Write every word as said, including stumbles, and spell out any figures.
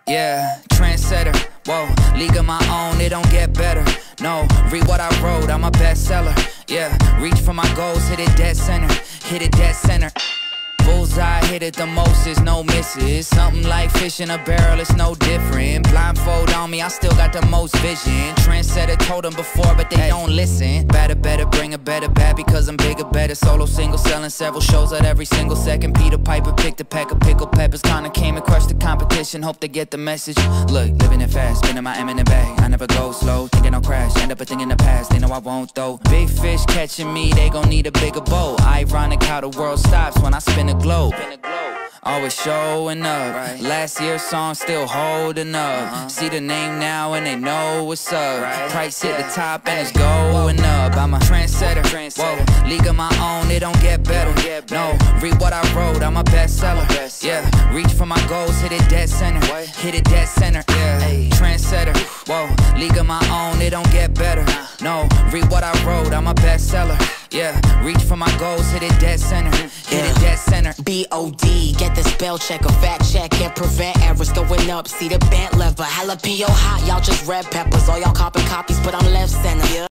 Yeah, trendsetter, whoa, league of my own, it don't get better. No, read what I wrote, I'm a bestseller. Yeah, reach for my goals, hit it dead center, hit it dead center. Bullseye, hit it the most, is no misses. Something like fish in a barrel, it's no different. Blindfold on me, I still got the most vision. Trendsetter, told them before, but they don't listen. Better, better, bring a better bat because I'm bigger, better. Solo, single, selling several shows at every single second. Peter Piper picked a pack of pickled peppers. Kinda came and crushed the competition, hope they get the message. Look, living it fast, spinning my M in the bag. I never go slow, thinking I'll crash, end up a thing in the past. They know I won't though. Big fish catching me, they gon' need a bigger boat. Ironic how the world stops when I spin a globe. Always showing up, right. Last year's song still holding up. uh-huh. See the name now and they know what's up, right. Price hit yeah. the top and it's going up. I'm a trendsetter, trendsetter. Whoa, league of my own, it don't get better. Don't get better. No, read what I wrote, I'm a bestseller. Best yeah, reach for my goals, hit it dead center. What? Hit it dead center, yeah. Ay. Trendsetter, whoa, league of my own, it don't get better. Nah. No, read what I wrote, I'm a bestseller. Yeah, reach for my goals, hit it dead center, hit yeah. it dead center. B O D, get the spell check, a fact check, and prevent errors going up. See the bent lever, jalapeno hot, y'all just red peppers. All y'all copy copies, but I'm left center. Yeah.